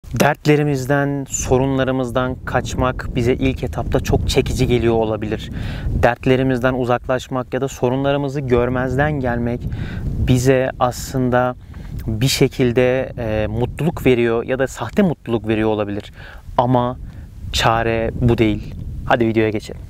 Dertlerimizden, sorunlarımızdan kaçmak bize ilk etapta çok çekici geliyor olabilir. Dertlerimizden uzaklaşmak ya da sorunlarımızı görmezden gelmek bize aslında bir şekilde mutluluk veriyor ya da sahte mutluluk veriyor olabilir. Ama çare bu değil. Hadi videoya geçelim.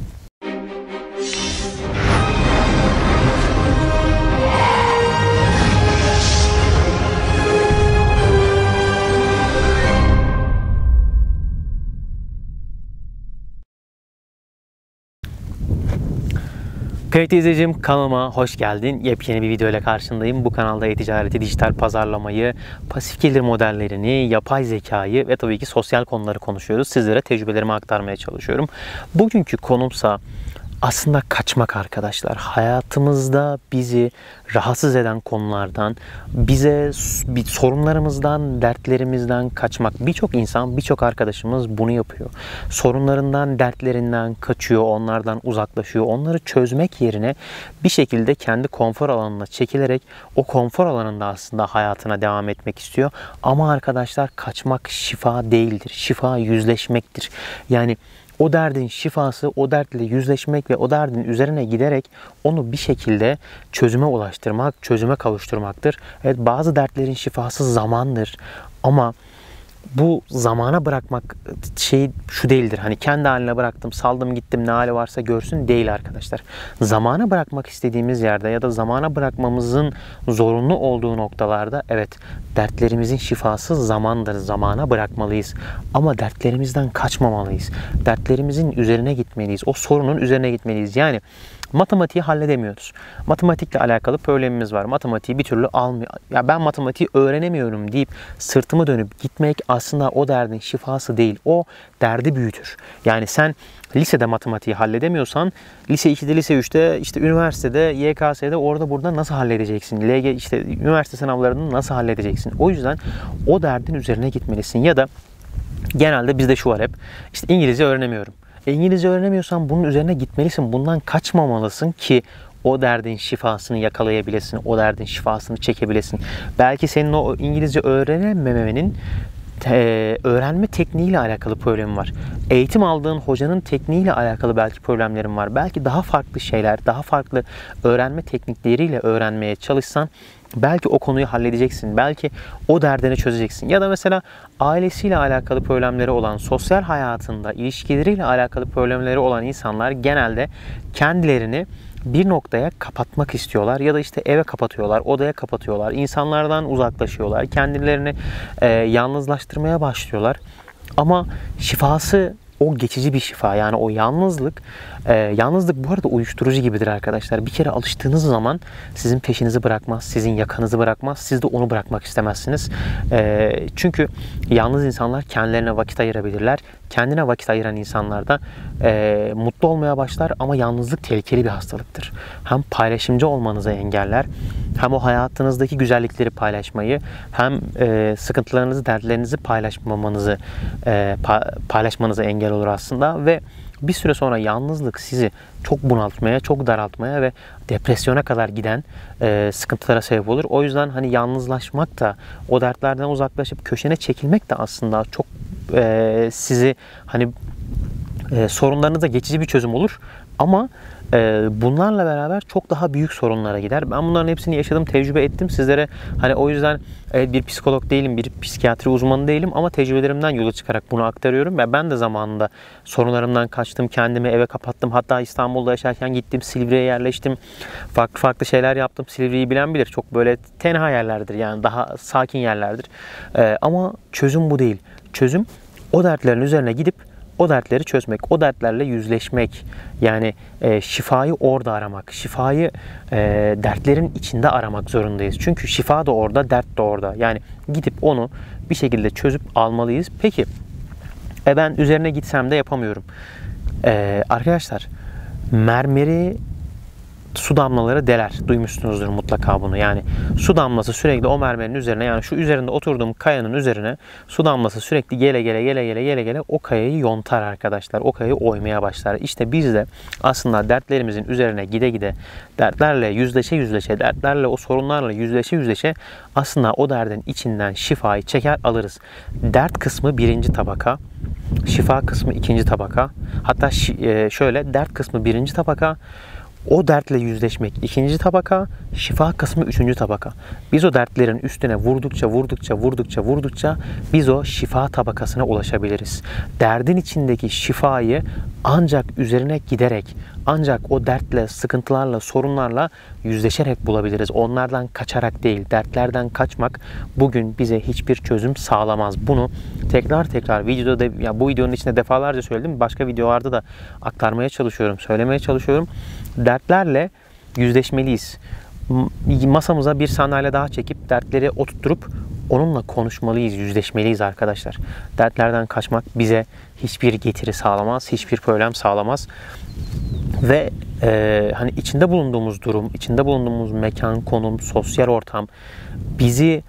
Kıymetli izleyicim, kanalıma hoş geldin. Yepyeni bir video ile karşındayım. Bu kanalda e-ticareti, dijital pazarlamayı, pasif gelir modellerini, yapay zekayı ve tabii ki sosyal konuları konuşuyoruz. Sizlere tecrübelerimi aktarmaya çalışıyorum. Bugünkü konumsa aslında kaçmak arkadaşlar. Hayatımızda bizi rahatsız eden konulardan, bize sorunlarımızdan, dertlerimizden kaçmak. Birçok insan, birçok arkadaşımız bunu yapıyor. Sorunlarından, dertlerinden kaçıyor, onlardan uzaklaşıyor. Onları çözmek yerine bir şekilde kendi konfor alanına çekilerek o konfor alanında aslında hayatına devam etmek istiyor. Ama arkadaşlar, kaçmak şifa değildir. Şifa yüzleşmektir. Yani o derdin şifası, o dertle yüzleşmek ve o derdin üzerine giderek onu bir şekilde çözüme ulaştırmak, çözüme kavuşturmaktır. Evet, bazı dertlerin şifası zamandır ama bu zamana bırakmak şu değildir. Hani kendi haline bıraktım, saldım gittim, ne hali varsa görsün değil arkadaşlar. Zamana bırakmak istediğimiz yerde ya da zamana bırakmamızın zorunlu olduğu noktalarda evet, dertlerimizin şifası zamandır. Zamana bırakmalıyız. Ama dertlerimizden kaçmamalıyız. Dertlerimizin üzerine gitmeliyiz. O sorunun üzerine gitmeliyiz. Yani matematiği halledemiyoruz. Matematikle alakalı problemimiz var. Matematiği bir türlü almıyor. Ya ben matematiği öğrenemiyorum deyip sırtımı dönüp gitmek aslında o derdin şifası değil. O derdi büyütür. Yani sen lisede matematiği halledemiyorsan lise 2'de, lise 3'te, işte üniversitede, YKS'de orada burada nasıl halledeceksin? İşte üniversite sınavlarını nasıl halledeceksin? O yüzden o derdin üzerine gitmelisin. Ya da genelde bizde şu var hep. İşte İngilizce öğrenemiyorum. İngilizce öğrenemiyorsan bunun üzerine gitmelisin. Bundan kaçmamalısın ki o derdin şifasını yakalayabilesin. O derdin şifasını çekebilesin. Belki senin o İngilizce öğrenememenin öğrenme tekniğiyle alakalı problemin var. Eğitim aldığın hocanın tekniğiyle alakalı belki problemlerin var. Belki daha farklı şeyler, daha farklı öğrenme teknikleriyle öğrenmeye çalışsan belki o konuyu halledeceksin. Belki o derdini çözeceksin. Ya da mesela ailesiyle alakalı problemleri olan, sosyal hayatında ilişkileriyle alakalı problemleri olan insanlar genelde kendilerini bir noktaya kapatmak istiyorlar ya da işte eve kapatıyorlar, odaya kapatıyorlar, insanlardan uzaklaşıyorlar, kendilerini yalnızlaştırmaya başlıyorlar. Ama şifası o geçici bir şifa. Yani o yalnızlık, yalnızlık bu arada uyuşturucu gibidir arkadaşlar. Bir kere alıştığınız zaman sizin peşinizi bırakmaz, sizin yakanızı bırakmaz, siz de onu bırakmak istemezsiniz. Çünkü yalnız insanlar kendilerine vakit ayırabilirler. Kendine vakit ayıran insanlar da mutlu olmaya başlar ama yalnızlık tehlikeli bir hastalıktır. Hem paylaşımcı olmanızı engeller, hem o hayatınızdaki güzellikleri paylaşmayı, hem sıkıntılarınızı, dertlerinizi paylaşmanızı engel olur aslında ve bir süre sonra yalnızlık sizi çok bunaltmaya, çok daraltmaya ve depresyona kadar giden sıkıntılara sebep olur. O yüzden hani yalnızlaşmak da, o dertlerden uzaklaşıp köşene çekilmek de aslında çok sizi hani sorunlarınıza geçici bir çözüm olur. Ama bunlarla beraber çok daha büyük sorunlara gider. Ben bunların hepsini yaşadım, tecrübe ettim. Sizlere hani o yüzden evet, bir psikolog değilim, bir psikiyatri uzmanı değilim ama tecrübelerimden yola çıkarak bunu aktarıyorum. Ve ben de zamanında sorunlarımdan kaçtım, kendimi eve kapattım. Hatta İstanbul'da yaşarken gittim, Silivri'ye yerleştim. Farklı farklı şeyler yaptım. Silivri'yi bilen bilir. Çok böyle tenha yerlerdir, yani daha sakin yerlerdir. Ama çözüm bu değil. Çözüm o dertlerin üzerine gidip o dertleri çözmek, o dertlerle yüzleşmek. Yani şifayı orada aramak, şifayı dertlerin içinde aramak zorundayız. Çünkü şifa da orada, dert de orada. Yani gidip onu bir şekilde çözüp almalıyız. Peki, ben üzerine gitsem de yapamıyorum. Arkadaşlar, mermeri su damlaları deler. Duymuşsunuzdur mutlaka bunu. Yani su damlası sürekli o mermerin üzerine, yani şu üzerinde oturduğum kayanın üzerine su damlası sürekli gele o kayayı yontar arkadaşlar. O kayayı oymaya başlar. İşte biz de aslında dertlerimizin üzerine gide dertlerle yüzleşe dertlerle, o sorunlarla yüzleşe aslında o derdin içinden şifayı çeker alırız. Dert kısmı birinci tabaka. Şifa kısmı ikinci tabaka. Hatta şöyle, dert kısmı birinci tabaka. O dertle yüzleşmek ikinci tabaka, şifa kısmı üçüncü tabaka. Biz o dertlerin üstüne vurdukça biz o şifa tabakasına ulaşabiliriz. Derdin içindeki şifayı ancak üzerine giderek, ancak o dertle, sıkıntılarla, sorunlarla yüzleşerek bulabiliriz. Onlardan kaçarak değil, dertlerden kaçmak bugün bize hiçbir çözüm sağlamaz. Bunu tekrar videoda, ya bu videonun içinde defalarca söyledim. Başka videolarda da aktarmaya çalışıyorum, söylemeye çalışıyorum. Dertlerle yüzleşmeliyiz. Masamıza bir sandalye daha çekip dertleri oturtturup onunla konuşmalıyız, yüzleşmeliyiz arkadaşlar. Dertlerden kaçmak bize hiçbir getiri sağlamaz, hiçbir problem sağlamaz. Ve hani içinde bulunduğumuz durum, içinde bulunduğumuz mekan, konum, sosyal ortam bizi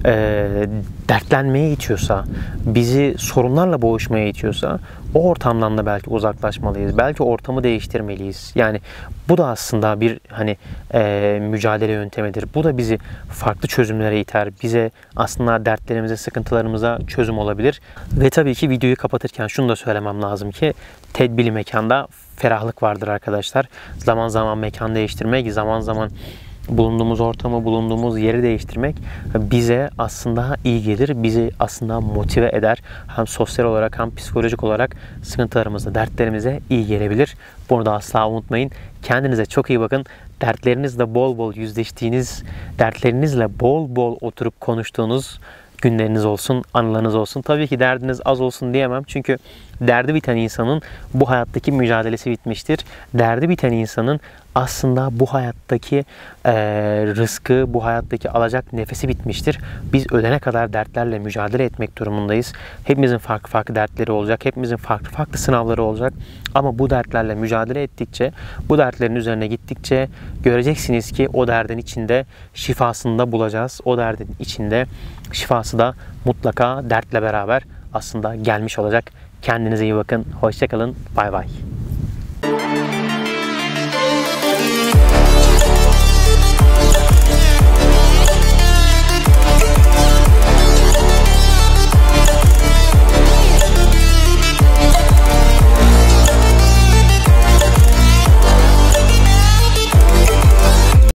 dertlenmeye itiyorsa, bizi sorunlarla boğuşmaya itiyorsa o ortamdan da belki uzaklaşmalıyız. Belki ortamı değiştirmeliyiz. Yani bu da aslında bir mücadele yöntemidir. Bu da bizi farklı çözümlere iter. Bize aslında dertlerimize, sıkıntılarımıza çözüm olabilir. Ve tabii ki videoyu kapatırken şunu da söylemem lazım ki tedbirli mekanda ferahlık vardır arkadaşlar. Zaman zaman mekan değiştirmek, zaman zaman bulunduğumuz ortamı, bulunduğumuz yeri değiştirmek bize aslında iyi gelir. Bizi aslında motive eder. Hem sosyal olarak hem psikolojik olarak sıkıntılarımıza, dertlerimize iyi gelebilir. Bunu da asla unutmayın. Kendinize çok iyi bakın. Dertlerinizle bol bol yüzleştiğiniz, dertlerinizle bol bol oturup konuştuğunuz günleriniz olsun, anılarınız olsun. Tabii ki derdiniz az olsun diyemem. Çünkü derdi biten insanın bu hayattaki mücadelesi bitmiştir. Derdi biten insanın aslında bu hayattaki rızkı, bu hayattaki alacak nefesi bitmiştir. Biz ölene kadar dertlerle mücadele etmek durumundayız. Hepimizin farklı dertleri olacak. Hepimizin farklı sınavları olacak. Ama bu dertlerle mücadele ettikçe, bu dertlerin üzerine gittikçe göreceksiniz ki o derdin içinde şifasını da bulacağız. O derdin içinde şifası da mutlaka dertle beraber aslında gelmiş olacak. Kendinize iyi bakın. Hoşça kalın. Bay bay.